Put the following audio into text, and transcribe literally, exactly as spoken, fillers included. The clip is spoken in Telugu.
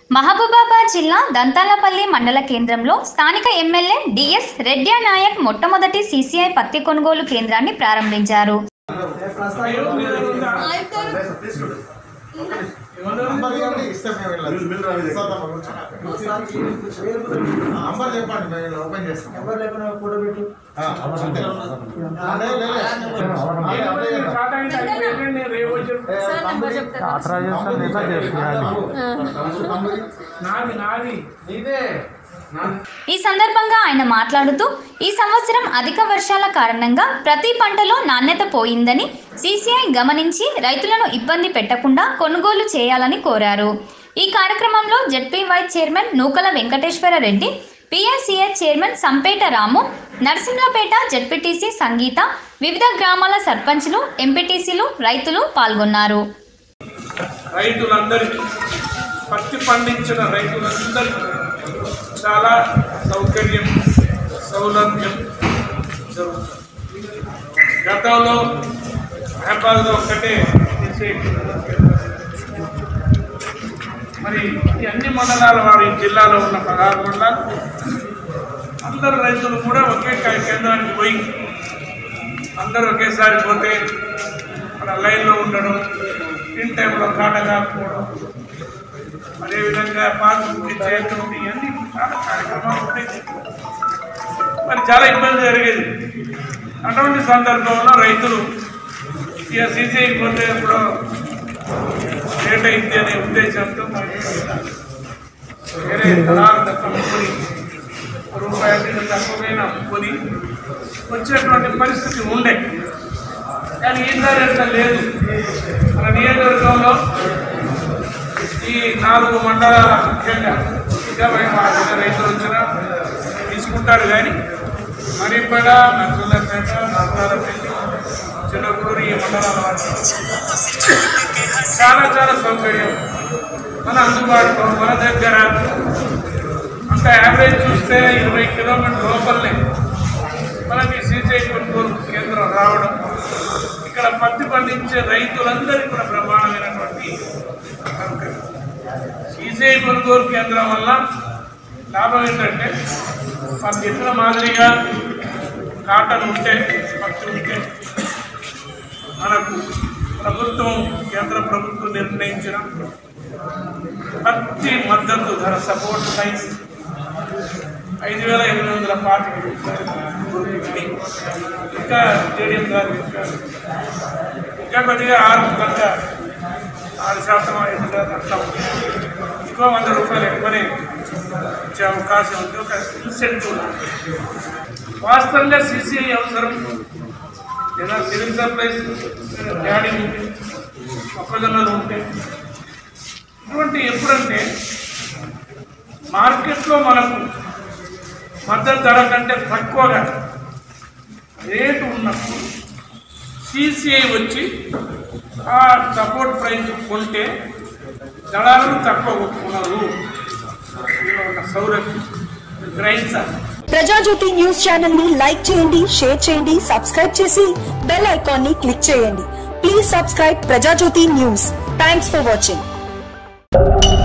మహబూబాబాద్ జిల్లా దంతాలపల్లి మండల కేంద్రంలో స్థానిక ఎమ్మెల్యే డిఎస్ రెడ్డి నాయక్ మొట్టమొదటి సీసీఐ పత్తి కొనుగోలు కేంద్రాన్ని ప్రారంభించారు. ఈ సందర్భంగా ఆయన మాట్లాడుతూ ఈ సంవత్సరం అధిక వర్షాల కారణంగా ప్రతి పంటలో నాణ్యత పోయిందని సీసీఐ గమనించి రైతులను ఇబ్బంది పెట్టకుండా కొనుగోలు చేయాలని కోరారు. ఈ కార్యక్రమంలో ZP vice chairman Nukala Venkateswara Reddy, PSCA chairman Sampeta Ramu, Narasimhapeta ZPTC Sangeetha, వివిధ గ్రామాల సర్పంచ్లు, ఎంపీటీసీలు, రైతులు పాల్గొన్నారు. రైతులందరికీ పత్తి పండించిన రైతులందరికీ చాలా సౌకర్యం సౌలభ్యం జరుగుతుంది. గతంలో హైదరాబాద్లో ఒక్కటే మరి ఈ అన్ని మండలాల వారి జిల్లాలో ఉన్న పదహారు మండలాలు అందరు రైతులు కూడా ఒకే కేంద్రానికి పోయి అందరూ ఒకేసారి పోతే మన లైన్లో ఉండడం, ఇన్ టైంలో కాట కాకపోవడం, అదేవిధంగా పాస్బుక్ చేయడం, ఇవన్నీ చాలా కార్యక్రమాలు ఉంటాయి. మరి చాలా ఇబ్బంది జరిగేది. అటువంటి సందర్భంలో రైతులు ఇక సీసీఐ పోతే ఇప్పుడు లేట్ అయింది అనే ఉద్దేశంతో వేరే దళాలు అమ్ముకొని రూపాయలు తక్కువైనా అమ్ముకొని వచ్చేటువంటి పరిస్థితి ఉండే. కానీ ఈసారి లేదు. మన నియోజకవర్గంలో ఈ నాలుగు మండలాల ముఖ్యంగా ఇంకా రైతులు వచ్చినా తీసుకుంటారు. కానీ మరిపేట, నర్సులపేట, నర్సాలపల్లి, చిన్నగూరు ఈ మండలాల వారికి చాలా చాలా సౌకర్యం మన అందుబాటులో మన దగ్గర. అంత యావరేజ్ చూస్తే ఇరవై కిలోమీటర్ లోపలనే మనకి సీసీఐ కొనుగోలు కేంద్రం రావడం, ఇక్కడ పత్తి పండించే రైతులందరికీ కూడా ప్రమాణమైనటువంటి సౌకర్యం. సీసీఐ కొనుగోలు కేంద్రం వల్ల లాభం ఏంటంటే మనం చెప్పిన మాదిరిగా కాటన్ ఉంటే, పత్తి ఉంటే మనకు ప్రభుత్వం కేంద్ర ప్రభుత్వం నిర్ణయించిన పత్తి మద్దతు ధర సపోర్ట్ ప్రైస్ ఐదు వేల ఎనిమిది వందల పాతిక ఇంకా జేడీఎం గారు ఇంకా కొద్దిగా ఆరు గంట ఆరు శాతం ఐదు గంట ఇంకో వంద రూపాయలు ఎక్కువనే ఇచ్చే అవకాశం ఉంది. ఒక ఇన్సెంటివ్ వాస్తవంగా సీసీఐ అవసరం. ఏదైనా సివిల్ సప్లైస్ డాడీ ఉంటే, మొక్కజొన్నలు ఉంటే, ఇటువంటి ఎప్పుడంటే మార్కెట్లో మనకు మద్దతు ధర కంటే తక్కువగా రేటు ఉన్నప్పుడు సీసీఐ వచ్చి ఆ సపోర్ట్ ప్రైస్ కొంటే దళాలను తక్కువ కొనుక్కున్నారు. సౌలభ్యం గ్రహించాలి. ప్రజాజ్యోతి న్యూస్ ఛానల్ ని లైక్ చేయండి, షేర్ చేయండి, సబ్స్క్రైబ్ చేసి బెల్ ఐకాన్ ని క్లిక్ చేయండి. Please subscribe Prajajyothi news. Thanks for watching.